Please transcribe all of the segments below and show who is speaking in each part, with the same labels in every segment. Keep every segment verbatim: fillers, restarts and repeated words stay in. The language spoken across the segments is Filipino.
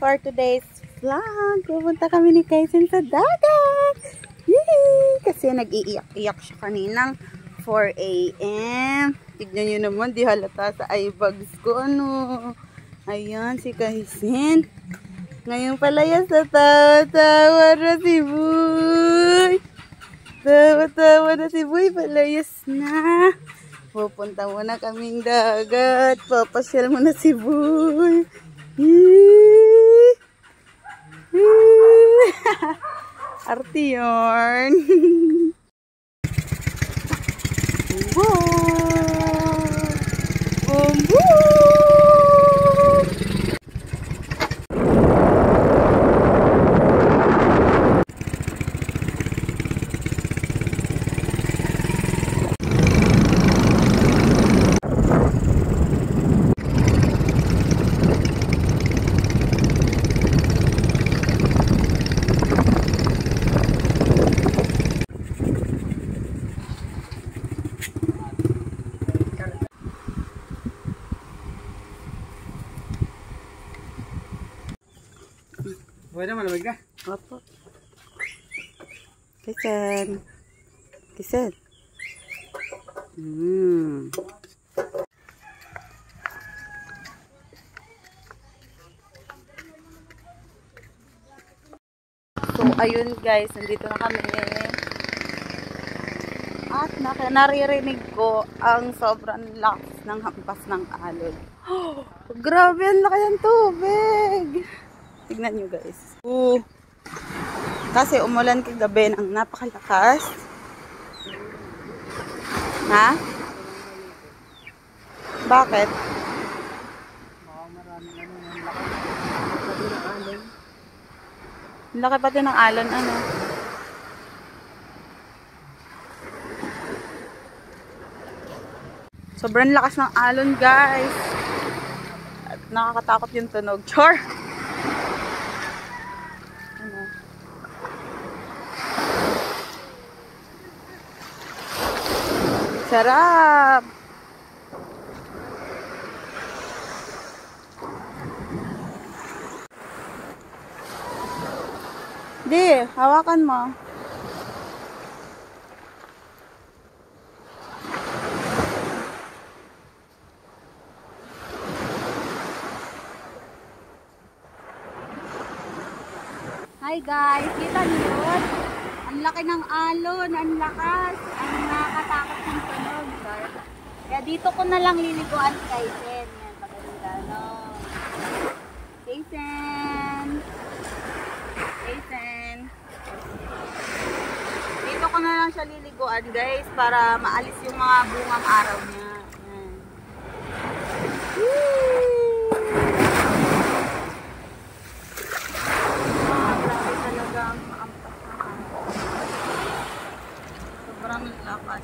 Speaker 1: for today's vlog. Pupunta kami ni Kaisen sa dagat. Yay! Kasi nag-iiyak-iyak siya kaninang four A M Tignan nyo naman, di halata sa eye bags ko. Ano? Ayan, si Kaisen. Ngayon pala yan sa tawa-tawa na si Boy. Tawa-tawa na si Boy. Palayas na. Pupunta muna kaming dagat. Papasyal muna si Boy. Arty yarn. Boom, boom.
Speaker 2: Pwede malamig ka?
Speaker 1: Opo. Kaisen. Kaisen. Hmm. So, ayun guys. Nandito na kami. At naririnig ko ang sobrang lakas ng hampas ng alon. Oh, grabe, ang laki ng tubig. Tignan nyo guys. Uh, kasi umulan kagabi ng napakalakas. Ha? Bakit? Laki pati ng alon. Ano? Sobrang lakas ng alon guys. At nakakatakot yung tunog. Char! Sarap! Di, hawakan mo. Hi guys, kita niyo yun? Ang laki ng alon, ang lakas, ang nakakatakot ng tunog. Kaya dito ko na lang liliguan si Kaisen. Yan, pagkakita, no? Kaisen! Kaisen! Dito ko na lang siya liliguan, guys, para maalis yung mga bungang araw niya. Yan. Woo! Sobrang lakas.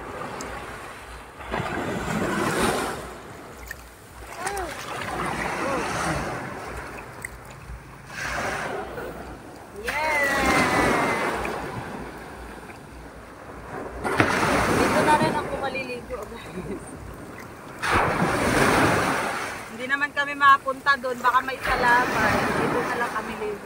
Speaker 1: Yeah! Dito na rin ako maliligo, guys. Hindi naman kami makapunta doon. Baka may salaman. Dito na lang kami ligo.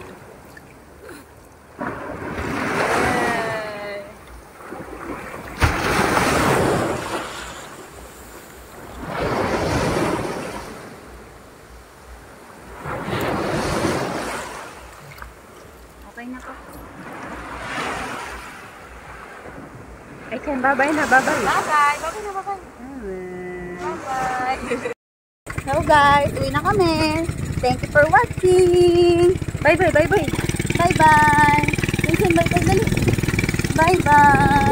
Speaker 1: Okay na po. I can bye-bye na, bye-bye. Bye-bye. Bye-bye na, bye-bye. Bye-bye. Hello guys, uwi na kami. Thank you for watching. Bye-bye, bye-bye. Bye-bye. Bye-bye. Bye-bye.